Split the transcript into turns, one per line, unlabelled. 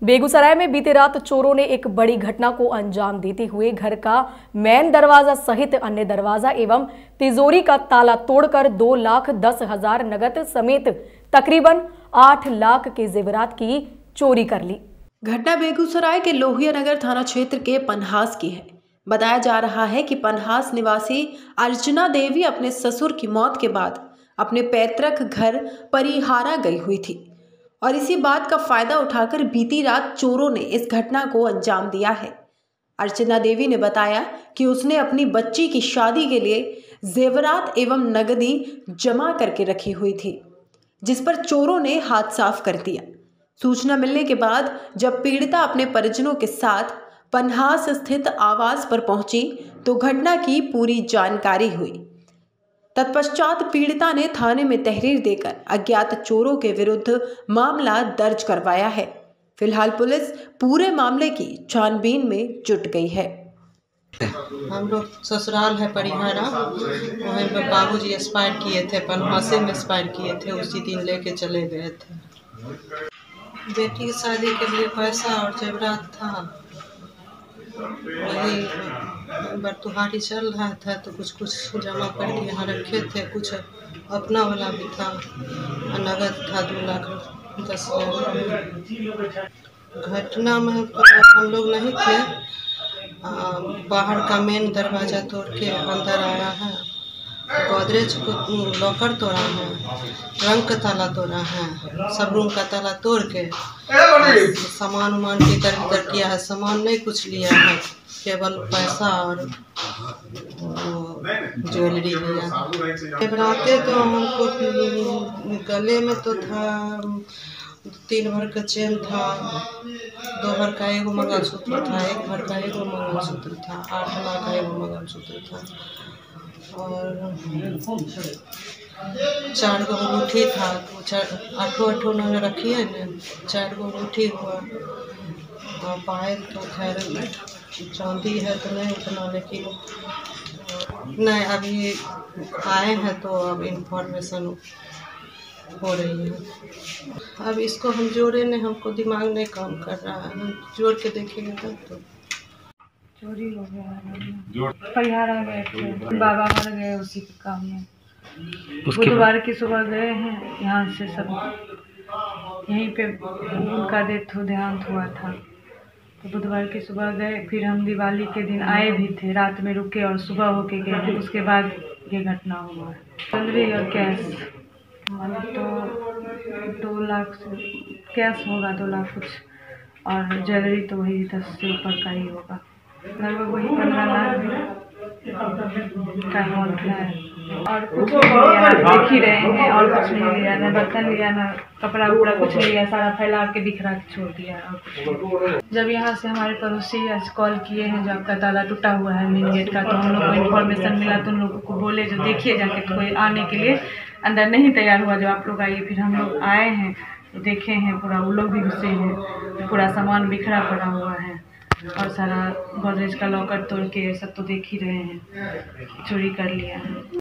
बेगूसराय में बीती रात चोरों ने एक बड़ी घटना को अंजाम देते हुए घर का मेन दरवाजा सहित अन्य दरवाजा एवं तिजोरी का ताला तोड़कर 2,10,000 नगद समेत तकरीबन 8 लाख के जेवरात की चोरी कर ली।
घटना बेगूसराय के लोहिया नगर थाना क्षेत्र के पन्हास की है। बताया जा रहा है कि पन्हास निवासी अर्चना देवी अपने ससुर की मौत के बाद अपने पैतृक घर परिहारा गई हुई थी और इसी बात का फायदा उठाकर बीती रात चोरों ने इस घटना को अंजाम दिया है। अर्चना देवी ने बताया कि उसने अपनी बच्ची की शादी के लिए जेवरात एवं नगदी जमा करके रखी हुई थी, जिस पर चोरों ने हाथ साफ कर दिया। सूचना मिलने के बाद जब पीड़िता अपने परिजनों के साथ पन्हास स्थित आवास पर पहुंची तो घटना की पूरी जानकारी हुई। तत्पश्चात पीड़िता ने थाने में तहरीर देकर अज्ञात चोरों के विरुद्ध मामला दर्ज करवाया है। फिलहाल पुलिस पूरे मामले की छानबीन में जुट गई है।
हम लोग ससुराल है परिहारा, वहीं पर बाबूजी एक्सपायर किए थे, पन्हासे में एक्सपायर किए थे, उसी दिन लेके चले गए थे। बेटी की शादी के लिए पैसा और जेवरात था, वही बरतुहारी चल रहा था तो कुछ कुछ जमा करके यहाँ रखे थे, कुछ अपना वाला भी था, नगद था 2,10,000। घटना में हम लोग नहीं थे, बाहर का मेन दरवाज़ा तोड़ के अंदर आया है, गोदरेज को लॉकर तोड़ा है, रंग का ताला तोड़ा है, सब रूम का ताला तोड़ के सामान उमान इधर उधर किया है। सामान नहीं कुछ लिया है, केवल पैसा और ज्वेलरी लिया। जेवराते तो हमको गले में तो था 3 भर का चेन था, 2 भर का एगो मंगलसूत्र था, 1 भर का एगो मंगलसूत्र था, 8 आना का एगो मंगलसूत्र था और 4 गो अंगूठी था। 8 उन्होंने रखी है न, 4 गो अंगूठी हुआ और पायल तो खैर चांदी है तो नहीं उतना, लेकिन नहीं अभी आए हैं तो अब इंफॉर्मेशन हो रही है। अब इसको हम जोड़े नहीं, हमको दिमाग नहीं काम कर रहा है, हम जोड़ के देखेंगे तब तो।
चोरी हो गया, परिहारा गए थे, बाबा मर गए उसी के काम में। बुधवार की सुबह गए हैं यहाँ से, सब यहीं पे उनका देहांत हुआ था तो बुधवार की सुबह गए। फिर हम दिवाली के दिन आए भी थे, रात में रुके और सुबह होके गए थे। उसके बाद ये घटना हुआ। ज्वेलरी और कैश तो 2 लाख से कैश होगा, 2 लाख कुछ, और ज्वेलरी तो वही 10 से ऊपर का ही होगा, लगभग वही 15 लाख का अमाउंट है। और कुछ नहीं लिया, देख ही रहे हैं, और कुछ नहीं लिया, ना बर्तन लिया, ना कपड़ा उपड़ा कुछ नहीं लिया, सारा फैला के बिखरा के छोड़ दिया। और जब यहाँ से हमारे पड़ोसी आज कॉल किए हैं, जो आपका ताला टूटा हुआ है मेन गेट का, तो हम लोग को इन्फॉर्मेशन मिला तो उन लोगों को बोले जो देखिए जाके, कोई आने के लिए अंदर नहीं तैयार हुआ, जो आप लोग आइए। फिर हम लोग आए हैं तो देखे हैं पूरा वो लोग भी घुसे हैं, पूरा सामान बिखरा पड़ा हुआ है और सारा गोदरेज का लॉकर तोड़ के सब तो देख ही रहे हैं, चोरी कर लिया है।